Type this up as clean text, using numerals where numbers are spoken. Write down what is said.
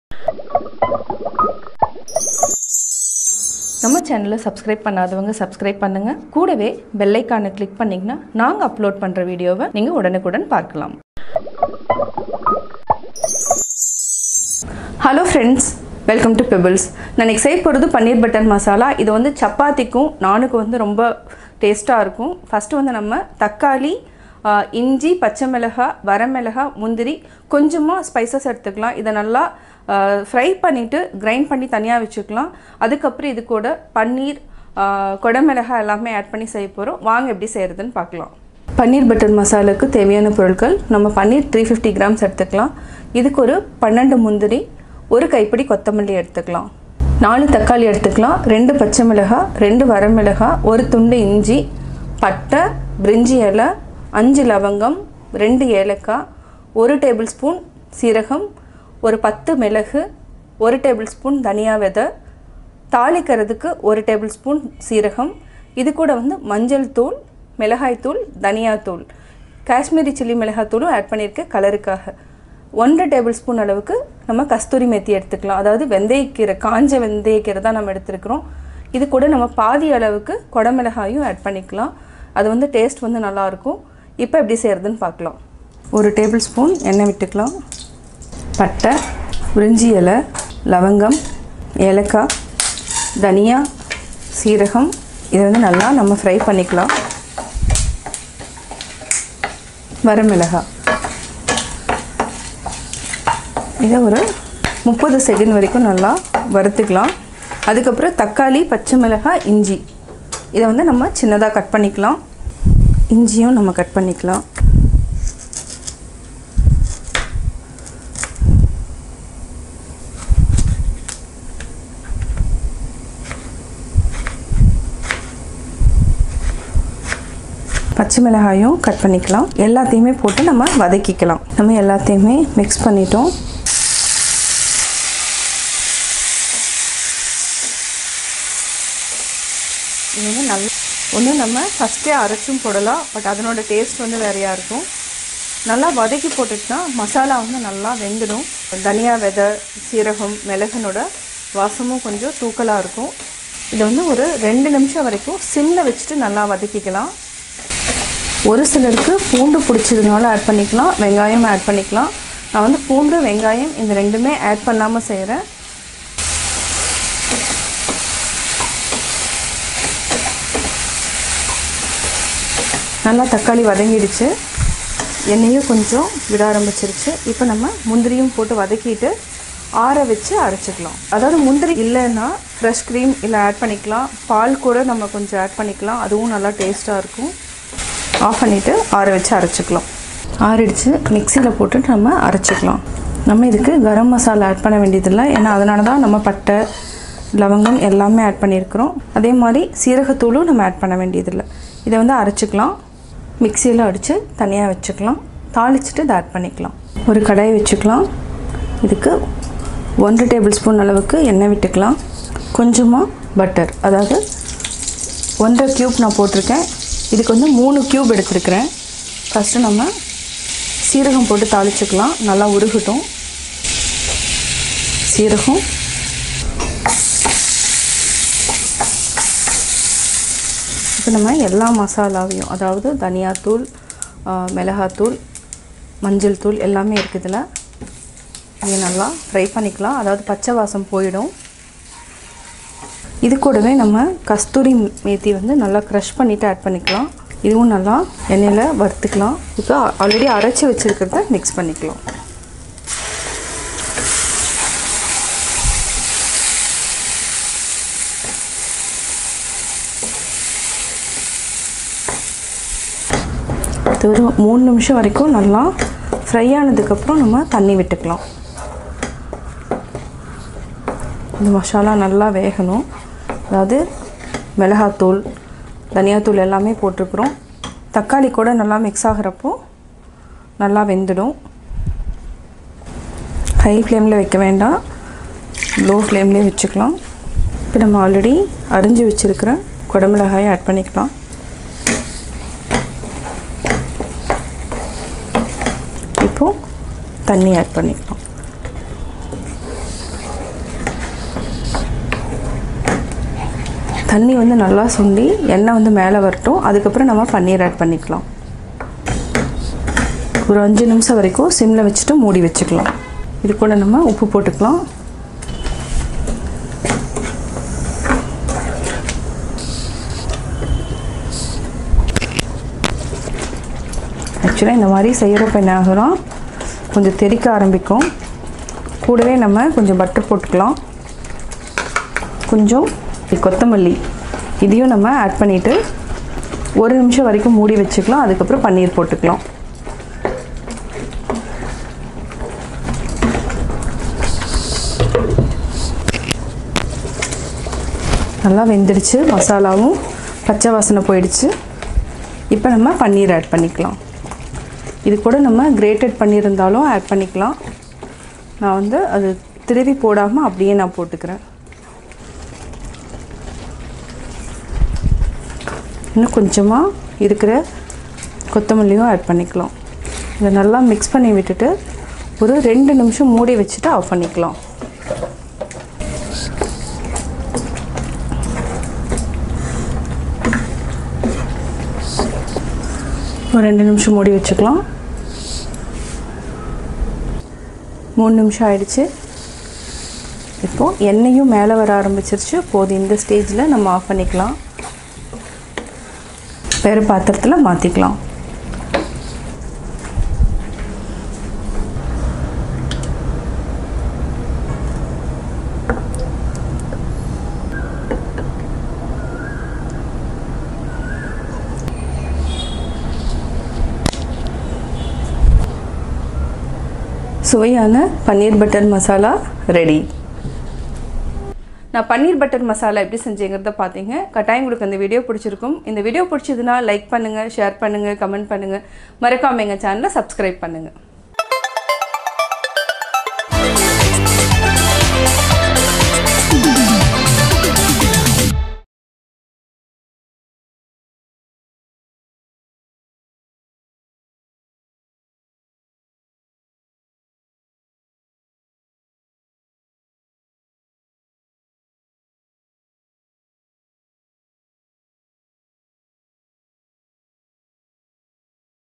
நம்ம சேனலை சப்ஸ்கிரைப் பண்ணாதவங்க சப்ஸ்கிரைப் பண்ணுங்க. கூடவே பெல் ஐகானை கிளிக் பண்ணீங்கன்னா நாங்க அப்லோட் பண்ற வீடியோவை நீங்க உடனுக்குடன் பார்க்கலாம். Hello friends, welcome to Pebbles. நான் இன்னைக்கு செய்ய போகிறது பன்னீர் பட்டர் மசாலா. இது வந்து சப்பாத்திக்கும் நானுக்கும் வந்து ரொம்ப டேஸ்ட்டாக இருக்கும். ஃபஸ்ட்டு வந்து நம்ம தக்காளி, இஞ்சி, பச்சை மிளகாய், வரமிளகாய், முந்திரி, கொஞ்சமாக ஸ்பைசஸ் எடுத்துக்கலாம். இதை நல்லா ஃப்ரை பண்ணிவிட்டு கிரைண்ட் பண்ணி தனியாக வச்சுக்கலாம். அதுக்கப்புறம் இது கூட பன்னீர், கொடமிளகாய் எல்லாமே ஆட் பண்ணி செய்ய போகிறோம். வாங்க எப்படி செய்கிறதுன்னு பார்க்கலாம். பன்னீர் பட்டர் மசாலாவுக்கு தேவையான பொருட்கள்: நம்ம பன்னீர் 350 கிராம்ஸ் எடுத்துக்கலாம். இதுக்கு ஒரு 12 முந்திரி, ஒரு கைப்பிடி கொத்தமல்லி எடுத்துக்கலாம். 4 தக்காளி எடுத்துக்கலாம். 2 பச்சை மிளகாய், 2 வரமிளகாய், ஒரு துண்டு இஞ்சி, பட்டை, பிரிஞ்சி இலை, 5 லவங்கம், 2 ஏலக்காய், 1 டேபிள் ஸ்பூன் சீரகம், ஒரு 10 மிளகு, 1 டேபிள் ஸ்பூன் தனியா விதை, தாளிக்கிறதுக்கு 1 டேபிள் ஸ்பூன் சீரகம். இது கூட வந்து மஞ்சள் தூள், மிளகாய் தூள், தனியாத்தூள், காஷ்மீரி சில்லி மிளகாய் தூளும் ஆட் பண்ணியிருக்கேன் கலருக்காக. 1 டேபிள் ஸ்பூன் அளவுக்கு நம்ம கஸ்தூரி மெத்தி எடுத்துக்கலாம். அதாவது வெந்தயக்கீரை, காஞ்ச வெந்தயக்கீரை தான் நம்ம எடுத்துருக்கிறோம். இது கூட நம்ம பாதி அளவுக்கு கொடமிளகாயும் ஆட் பண்ணிக்கலாம். அது வந்து டேஸ்ட் வந்து நல்லாயிருக்கும். இப்போ எப்படி செய்கிறதுன்னு பார்க்கலாம். 1 டேபிள் ஸ்பூன் எண்ணெய் விட்டுக்கலாம். பட்டை, பிரிஞ்சி இலை, லவங்கம், ஏலக்காய், தனியா, சீரகம், இதை வந்து நல்லா நம்ம ஃப்ரை பண்ணிக்கலாம். வரமிளகாய், இதை ஒரு 30 செகண்ட் வரைக்கும் நல்லா வறுத்துக்கலாம். அதுக்கப்புறம் தக்காளி, பச்சை மிளகாய், இஞ்சி, இதை வந்து நம்ம சின்னதாக கட் பண்ணிக்கலாம். இஞ்சியும் நம்ம கட் பண்ணிக்கலாம். பச்சை மிளகாயும் கட் பண்ணிக்கலாம். எல்லாத்தையுமே போட்டு நம்ம வதக்கிக்கலாம். நம்ம எல்லாத்தையுமே மிக்ஸ் பண்ணிட்டோம். இது வந்து நல்லா ஒன்று நம்ம ஃபஸ்ட்டே அரைச்சும் போடலாம். பட் அதனோட டேஸ்ட் வந்து வேறையாக இருக்கும். நல்லா வதக்கி போட்டுட்டுனா மசாலா வந்து நல்லா வெந்துடும். தனியா விதை, சீரகம், மிளகுனோட வாசமும் கொஞ்சம் தூக்கலாக இருக்கும். இதை வந்து ஒரு 2 நிமிஷம் வரைக்கும் சிம்மில் வச்சுட்டு நல்லா வதக்கிக்கலாம். ஒரு சிலருக்கு பூண்டு பிடிச்சதுனால ஆட் பண்ணிக்கலாம், வெங்காயம் ஆட் பண்ணிக்கலாம். நான் வந்து பூண்டு, வெங்காயம் இந்த ரெண்டுமே ஆட் பண்ணாமல் செய்கிறேன். நல்லா தக்காளி வதங்கிடுச்சு, எண்ணெயும் கொஞ்சம் விட ஆரம்பிச்சிருச்சு. இப்போ நம்ம முந்திரியும் போட்டு வதக்கிட்டு ஆற வச்சு அரைச்சிக்கலாம். அதாவது முந்திரி இல்லைன்னா ஃப்ரெஷ் க்ரீம் இல்லை ஆட் பண்ணிக்கலாம். பால் கூட நம்ம கொஞ்சம் ஆட் பண்ணிக்கலாம், அதுவும் நல்லா டேஸ்ட்டாக இருக்கும். ஆஃப் பண்ணிவிட்டு ஆற வச்சு அரைச்சிக்கலாம். ஆறிடுச்சு, மிக்சியில் போட்டு நம்ம அரைச்சிக்கலாம். நம்ம இதுக்கு கரம் மசாலா ஆட் பண்ண வேண்டியதில்லை, ஏன்னா அதனால தான் நம்ம பட்டை, லவங்கம் எல்லாமே ஆட் பண்ணியிருக்கிறோம். அதே மாதிரி சீரகத்தூளும் நம்ம ஆட் பண்ண வேண்டியதில்லை. இதை வந்து அரைச்சிக்கலாம். மிக்சியில் அடித்து தனியாக வச்சுக்கலாம். தாளிச்சிட்டு இதை ஆட் பண்ணிக்கலாம். ஒரு கடாயை வச்சுக்கலாம். இதுக்கு 1 டேபிள் ஸ்பூன் அளவுக்கு எண்ணெய் விட்டுக்கலாம். கொஞ்சமாக பட்டர், அதாவது 1.5 கியூப் நான் போட்டிருக்கேன். இதுக்கு வந்து 3 கியூப் எடுத்துருக்கிறேன். ஃபஸ்ட்டு நம்ம சீரகம் போட்டு தாளிச்சுக்கலாம். நல்லா உருகட்டும் சீரகம். இப்போ நம்ம எல்லா மசாலாவையும், அதாவது தனியாத்தூள், மிளகாத்தூள், மஞ்சள் தூள் எல்லாமே இருக்குதுல, இதை நல்லா ஃப்ரை பண்ணிக்கலாம். அதாவது பச்சை வாசம் போயிடும். இது கூடவே நம்ம கஸ்தூரி மேத்தி வந்து நல்லா க்ரஷ் பண்ணிவிட்டு ஆட் பண்ணிக்கலாம். இதுவும் நல்லா எண்ணெயில் வறுத்துக்கலாம். இப்போ ஆல்ரெடி அரைச்சி வச்சுருக்கிறத மிக்ஸ் பண்ணிக்கலாம். இது ஒரு 3 நிமிஷம் வரைக்கும் நல்லா ஃப்ரை ஆனதுக்கப்புறம் நம்ம தண்ணி விட்டுக்கலாம். இந்த மசாலா நல்லா வேகணும். அதாவது மிளகாத்தூள், தனியாத்தூள் எல்லாமே போட்டிருக்கிறோம். தக்காளி கூட நல்லா மிக்ஸ் ஆகிறப்போ நல்லா வெந்துடும். ஹை ஃப்ளேமில் வைக்க வேண்டாம், லோ ஃப்ளேம்லேயே வச்சுக்கலாம். இப்போ நம்ம ஆல்ரெடி அரிஞ்சு வச்சுருக்கிற குடமிளகாயை ஆட் பண்ணிக்கலாம். இப்போது தண்ணி ஆட் பண்ணிக்கலாம். தண்ணி வந்து நல்லா சுண்டி எண்ணெய் வந்து மேலே வரட்டும். அதுக்கப்புறம் நம்ம பன்னீர் ஆட் பண்ணிக்கலாம். ஒரு 5 நிமிஷம் வரைக்கும் சிம்மில் வச்சுட்டு மூடி வச்சுக்கலாம். இது கூட நம்ம உப்பு போட்டுக்கலாம். ஆக்சுவலாக இந்த மாதிரி செய்கிறப்ப என்ன ஆகும்னா கொஞ்சம் தெறிக்க ஆரம்பிக்கும். கூடவே நம்ம கொஞ்சம் பட்டர் போட்டுக்கலாம். கொஞ்சம் கொத்தமல்லி இதையும் நம்ம ஆட் பண்ணிவிட்டு 1 நிமிஷம் வரைக்கும் மூடி வச்சுக்கலாம். அதுக்கப்புறம் பன்னீர் போட்டுக்கலாம். நல்லா வெந்துடுச்சு. மசாலாவும் பச்சை வாசனை போயிடுச்சு. இப்போ நம்ம பன்னீர் ஆட் பண்ணிக்கலாம். இது கூட நம்ம கிரேட்டட் பண்ணியிருந்தாலும் ஆட் பண்ணிக்கலாம். நான் வந்து அது திருவி போடாமல் அப்படியே நான் போட்டுக்கிறேன். இன்னும் கொஞ்சமாக இருக்கிற கொத்தமல்லியும் ஆட் பண்ணிக்கலாம். இதை நல்லா மிக்ஸ் பண்ணி விட்டுட்டு ஒரு 2 நிமிஷம் மூடி வச்சுட்டு ஆஃப் பண்ணிக்கலாம். ஒரு 2 நிமிஷம் மூடி வச்சுக்கலாம். 3 நிமிஷம் ஆயிடுச்சு. இப்போது எண்ணெயும் மேலே வர ஆரம்பிச்சிருச்சு. போதும், இந்த ஸ்டேஜில் நம்ம ஆஃப் பண்ணிக்கலாம். வேறு பாத்திரத்தில் மாற்றிக்கலாம். சுவையான பன்னீர் பட்டர் மசாலா ரெடி. நான் பன்னீர் பட்டர் மசாலா எப்படி செஞ்சேங்கிறத பார்த்தீங்க. கட்டாயம் உங்களுக்கு இந்த வீடியோ பிடிச்சிருக்கும். இந்த வீடியோ பிடிச்சதுன்னா லைக் பண்ணுங்கள், ஷேர் பண்ணுங்கள், கமெண்ட் பண்ணுங்கள். மறக்காமல் எங்கள் சேனலை சப்ஸ்கிரைப் பண்ணுங்கள்.